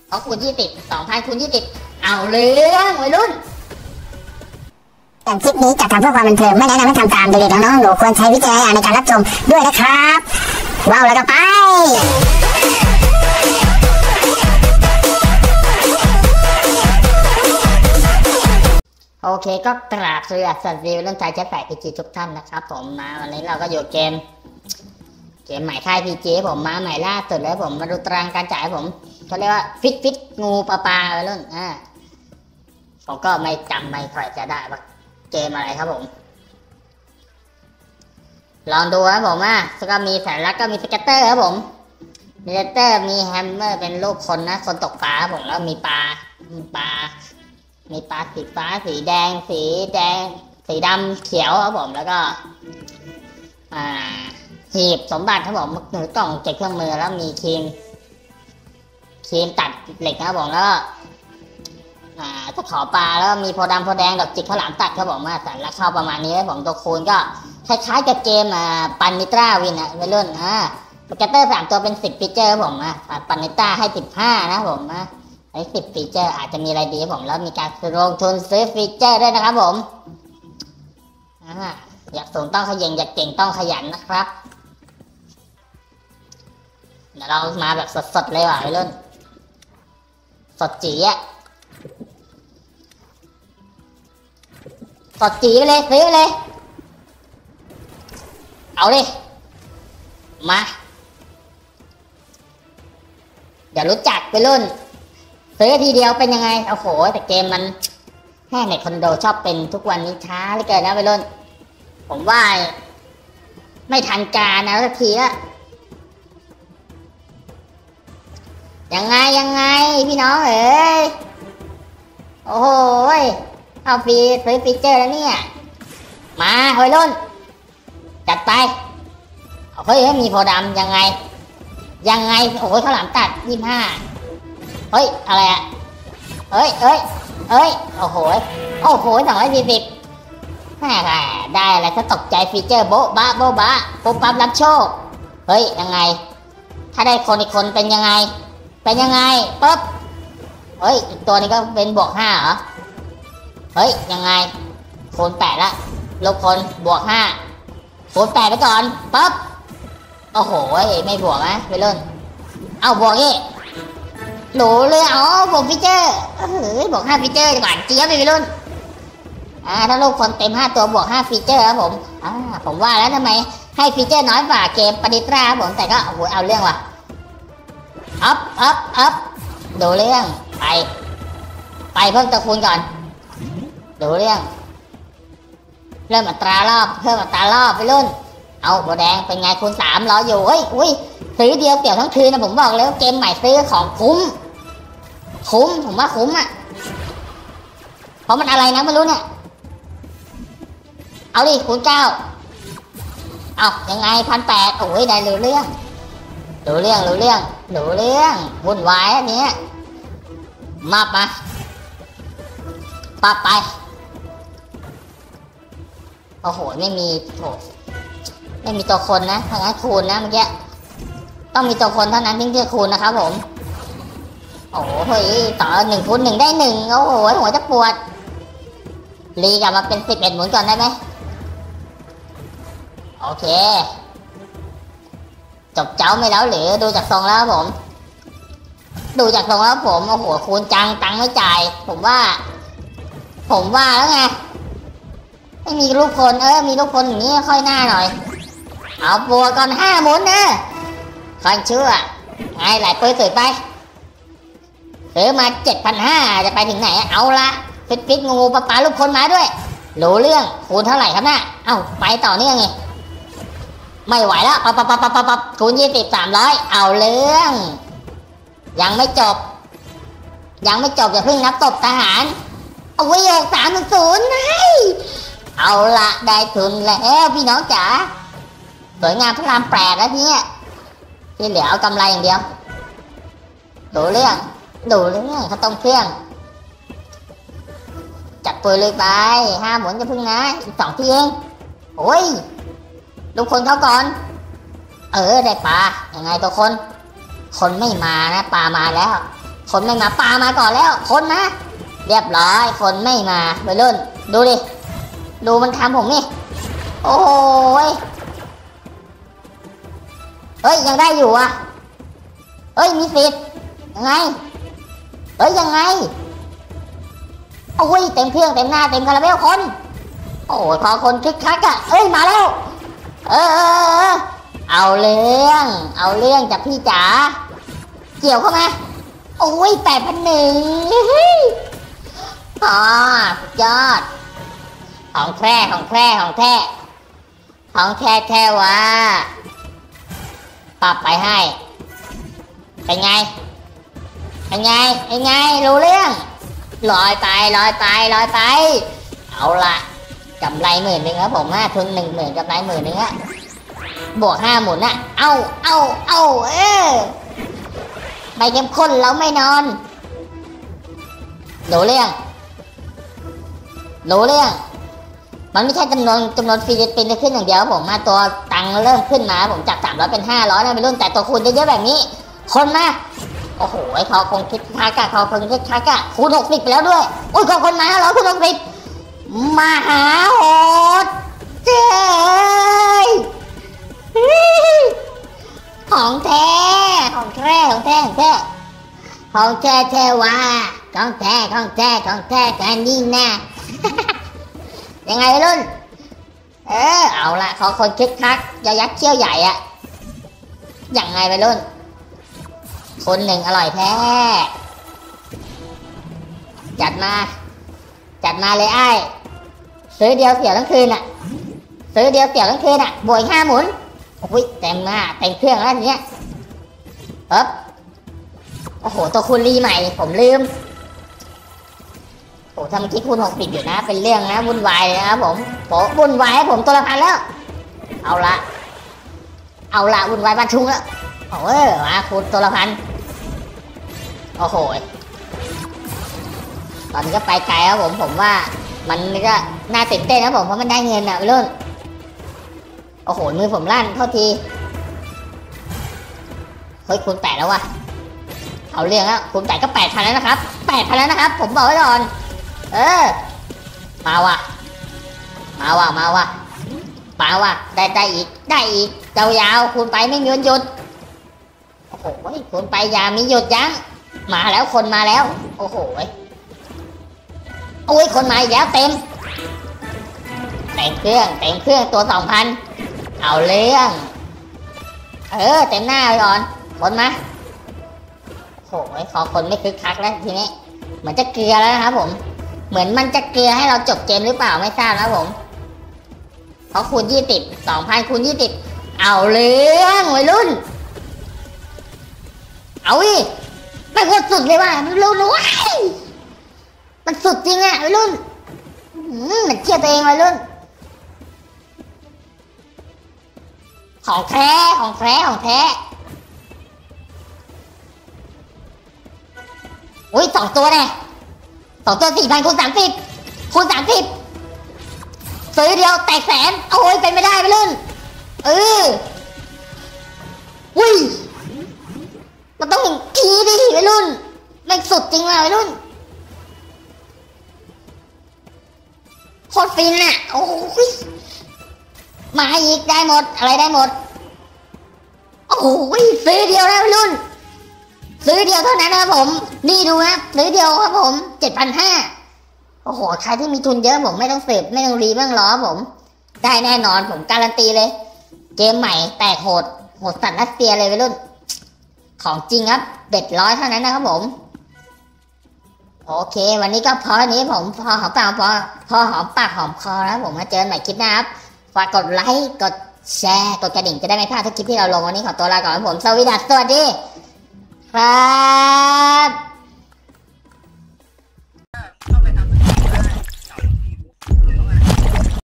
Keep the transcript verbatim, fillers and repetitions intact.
เขาคูณยี่สิบสองพันคูณยี่สิบเอาเรื่องวัยรุ่นคลิปนี้จัดทำเพื่อความบันเทิงไม่แนะนำให้ทำตามเด็กๆน้องๆหนูควรใช้วิจารณญาณในการรับชมด้วยนะครับว้าวแล้วก็ไปโอเคก็กราบสวัสดีเรื่องใจแจ๊สแปดพีจีทุกท่านนะครับผมมาวันนี้เราก็อยู่เกมเกมใหม่ค่ายพีจีผมมาใหม่ล่าสุดเลยผมมาดูตารางการจ่ายผมเขาเรียกว่าฟิตฟิตงูปลาปลาไปรุ่นอ่าผมก็ไม่จำไม่ค่อยจะได้ว่าเกมอะไรครับผมลองดูครับผมอ่ะแล้วก็มีสัญลักษณ์ก็มีสเก็ตเตอร์ครับผมมีสเก็ตเตอร์มีแฮมเมอร์เป็นรูปคนนะคนตกปลาครับผมแล้วมีปลามีปลามีปลาสีฟ้าสีแดงสีแดงสีดำเขียวครับผมแล้วก็อ่าหีบสมบัติครับผมหรือกล่องเก็บเครื่องมือแล้วมีครีมครีมตัดเหล็กครับผมแล้วก็อ่าจะขอปลาแล้วมีโพดำโพแดงดอกจิกข้าวหลามตัดครับผมมาสันแล้วเข้าประมาณนี้ครับผมตัวคูณก็คล้ายๆกับเกมอ่าปันนิตราวินอ่ะวัยรุ่นอ่าโปรแกรมเตอร์สามตัวเป็นสิบฟีเจอร์ครับผมอ่ะปันนิตราให้สิบห้านะผมอ่ะไอ้สิบฟีเจอร์อาจจะมีอะไรดีผมแล้วมีการลงทุนซื้อฟีเจอร์ด้วยนะครับผมอ่าอยากสูงต้องขยันอยากเก่งต้องขยันนะครับเดี๋ยวเรามาแบบสดๆเลยว่ะวัยรุ่นสดจีอ่ะสดจีไปเลยซื้อเลยเอาเลยมาเดี๋ยวรู้จักไปรุ่นซื้อทีเดียวเป็นยังไงโอ้โหแต่เกมมันแค่ในคอนโดชอบเป็นทุกวันนี้ช้าเหลือเกินนะไปรุ่นผมว่าไม่ทันการนะสักทีอะยังไงยังไงพี่น้องเอ๋ยโอ้โหเอาฟรีซื้อฟีเจอร์แล้วเนี่ยมาเฮ้ยรุ่นจัดไปเฮ้ยมีโพดำยังไงยังไงโอ้โหข้าวหลามตัดยี่สิบห้าเฮ้ยอะไรอะเฮ้ยเฮ้ยเฮ้ยโอ้โหโอ้โหสองร้อยสี่สิบแม่ได้อะไรถ้าตกใจฟีเจอร์โบ๊ะบ้าโบ๊ะบ้าปุ๊บปั๊บรับโชคเฮ้ยยังไงถ้าได้คนอีกคนเป็นยังไงเป็นยังไงปุ๊บเฮ้ยอีกตัวนี้ก็เป็นบวกห้าเหรอเฮ้ยยังไงคูณแปดละลบคนบวกห้าคูณแปดไปก่อนปุ๊บโอ้โหไม่บวกนะไปเล่นเอาบวกนี่หนูเลยอ๋อบวกฟีเจอร์เฮ้ยบวกห้าฟีเจอร์หวานเจี๊ยบไปไปเล่นอ่าถ้าลูกคนเต็มห้าตัวบวกห้าฟีเจอร์ครับผมอ่าผมว่าแล้วทำไมให้ฟีเจอร์น้อยกว่าเกมปณิตราครับผมแต่ก็โอ้โหเอาเรื่องว่ะอัพอัพอัพดูเรื่องไปไปเพิ่มตัวคูณก่อนดูเรื่องเริ่มอัตรารอบเพิ่มอัตรารอบไปรุ่นเอาโบแดงเป็นไงคูณสามรออยู่เฮ้ยอุ้ยซื้อเดียวเตี่ยวทั้งคืนนะผมบอกแล้วเกมใหม่ซื้อของคุ้มคุ้มผมว่าคุ้มอ่ะเพราะมันอะไรนะไม่รู้เนี่ยเอาดิคูณเก้าเอายังไงพันแปดโอ้ยได้รู้เรื่องรู้เรื่องรู้เรื่องรู้เรื่องวุ่นวายอันนี้มาปะปะไปโอ้โหไม่มีโถไม่มีตัวคนนะถ้างั้นคูณนะเมื่อกี้ต้องมีตัวคนเท่านั้นถึงจะคูณนะครับผมโอ้โหเฮ้ยต่อหนึ่งคูณหนึ่งได้หนึ่งโอ้โหหัวจะปวดรีกลับมาเป็นสิบเอ็ดหมุนก่อนได้ไหมโอเคจบเจ้าไม่แล้วหรือดูจากทรงแล้วผมดูจากทรงแล้วผมโอ้โหคูณจังตังไม่จ่ายผมว่าผมว่าแล้วไงไม่มีลูกคนเออมีลูกคนอย่างนี้ค่อยหน้าหน่อยเอาบัวก่อนห้าหมุนนะค่อยเชื่อไงหลายปืนสวยไปซื้อมาเจ็ดพันห้าจะไปถึงไหนเอาละฟิตฟิตงูปลาปลาลูกคนมาด้วยรู้เรื่องคูณเท่าไหร่ครับน่ะเอ้าไปต่อเนื่องไงไม่ไหวแล้วปับปับปับปับปับคูณยี่สิบสามร้อยเอาเรื่องยังไม่จบยังไม่จบอย่าเพิ่งนับตบทหารเอาไว้หกสามศูนย์ไงเอาละได้ทุนแล้วพี่น้องจ๋าสวยงามพระรามแปดแล้วเนี่ยที่เหลือเอากำไรอย่างเดียวดูเรื่องดูเรื่องเขาต้องเครื่องจัดปืนเลยไปห้าหมุนจะพึ่งนะอีกสองทีเองโอ้ยลูกคนเขาก่อนเออได้ปลายังไงตัวคนคนไม่มานะปลามาแล้วคนไม่มาปลามาก่อนแล้วคนมาเรียบร้อยคนไม่มาไปรุ่นดูดิดูมันทำผมนี่โอ้ยเฮ้ยยังได้อยู่อ่ะเฮ้ยมีสิทธิ์ยังไงเฮ้ยยังไงโอ้ยเต็มเครื่องเต็มหน้าเต็มคาราเบลคนโอ้ยพอคนคึกคักอ่ะเอ้ยมาแล้วเออเออเอาเรื่องเอาเรื่องจากพี่จ๋าเกี่ยวเข้ามาโอ้ยแปดพันหนึ่งอ๋อยอดของแท้ของแท้ของแท้ของแท้แท้วะปรับไปให้เป็นไงเป็นไงเป็นไงรู้เรื่องลอยไปลอยไปลอยไปเอาละกำไรหมื่นหนึ่งครับผมฮะทุนหนึ่งหมื่นกำไรหมื่นหนึ่งอะบวกห้าหมุนอะเอาเอาเอาเออใบเข้มข้นเราไม่นอนรู้เรื่องรู้เรื่องมันไม่ใช่จำนวนจำนวนฟรีสปินจะขึ้นอย่างเดียวผมมาตัวตังเริ่มขึ้นมาผมจากสามร้อยเป็นห้าร้อยนะไม่รุ่นแต่ตัวคูณเยอะๆแบบนี้คนมาโอ้โหเขาคงคิดค้ากะเขาคงคิดค้ากะคูณหกสิบไปแล้วด้วยอุ้ยเขาคนมาห้าร้อยคูณหกสิบมหาโหดเจ้ยของแท้ของแท้ของแท้ของแท้ของแท้แท้ว่าของแท้ของแท้ของแท้กันนี่นะยังไงรุ่นเออเอาละเขาคนคิดคักจะยักเขี้ยวใหญ่อะยังไงไปรุ่นคนหนึ่งอร่อยแท้จัดมาจัดมาเลยไอ้ซื้อเดียวเสี่ยวทั้งคืนอะซื้อเดียวเสี่ยวทั้งคืนอะบวกห้าหมุนโอ้ยเต็มหน้าเต็มเครื่องแล้วเนี้ยเอ๊บโอ้โหตัวคูณรีใหม่ผมลืมโอ้ทำเมื่อกี้คูณหกสิบอยู่นะเป็นเรื่องนะวุ่นวายเลยนะครับผมโอ้วุ่นวายให้ผมตัวละพันแล้วเอาละเอาละวุ่นวายบ้านชุ่งแล้วโอ้ยมาคูณตัวละพันโอ้โหตอนนี้ก็ไปไกลครับผมผมว่ามันก็น่าตื่นเต้นนะผมเพราะมันได้เงินอะเรื่องโอ้โหมือผมลั่นเท่าทีเฮ้ยคูณแปดแล้ววะเอาเรื่องแล้วคูณแปดก็แปดพันแล้วนะครับแปดพันแล้วนะครับผมบอกไว้ก่อนเออมาว่ะมาว่ะมาว่ะมาว่ะได้ได้อีกได้อีกยาวๆคูณไปไม่มีวันหยุดโอ้โหคูณไปอย่ามีหยุดยั้งมาแล้วคนมาแล้วโอ้โหโอ้ยคนมาอีกแล้วเต็มเต็มเครื่องเต็มเครื่องตัวสองพันเอาเรื่องเออเต็มหน้าไปก่อนคนมาโอ้ยขอคนไม่คึกคักแล้วทีนี้เหมือนจะเกลือแล้วนะครับผมเหมือนมันจะเกลือให้เราจบเกมหรือเปล่าไม่ทราบนะผมเพราะคูณยี่สิบสองพันคูณยี่สิบเอาเรื่องวัยรุ่นเอาอีไปโคตรสุดเลยว่ะมันรู้นะว้ายมันสุดจริงอะวัยรุ่นมันเทียบตัวเองวัยรุ่นของแท้ของแท้ของแท้อุ้ยสองตัวเนี่ยสองตัวสี่พันคูณสามสิบคูณสามสิบซื้อเดียวแตกแสนโอ้ยเป็นไม่ได้ไปรุ่นเอออุ้ยมันต้องอย่างทีดิไปรุ่นแม่งสุดจริงว่ะไปรุ่นโคตรฟินอ่ะโอ้ยมาอีกได้หมดอะไรได้หมดโอ้ยซื้อเดียวนะไปรุ่นซื้อเดียวเท่านั้นนะครับผมนี่ดูนะซื้อเดียวครับผมเจ็ดพันห้าโอ้โหใครที่มีทุนเยอะผมไม่ต้องเสพไม่ต้องรีไม่ต้องล้อผมได้แน่นอนผมการันตีเลยเกมใหม่แตกโหดโหดสัตว์รัสเซียเลยไปรุ่นของจริงครับเด็ดร้อยเท่านั้นนะครับผมโอเควันนี้ก็พอนี้ผมพอหอมปากพอพอหอมปากหอมคอแล้วผมมาเจอกันใหม่คลิปหน้าครับฝากกดไลค์กดแชร์กดกระดิ่งจะได้ไม่พลาดทุกคลิปที่เราลงวันนี้ขอตัวลาก่อนผมสวัสดีสวัสดีครับ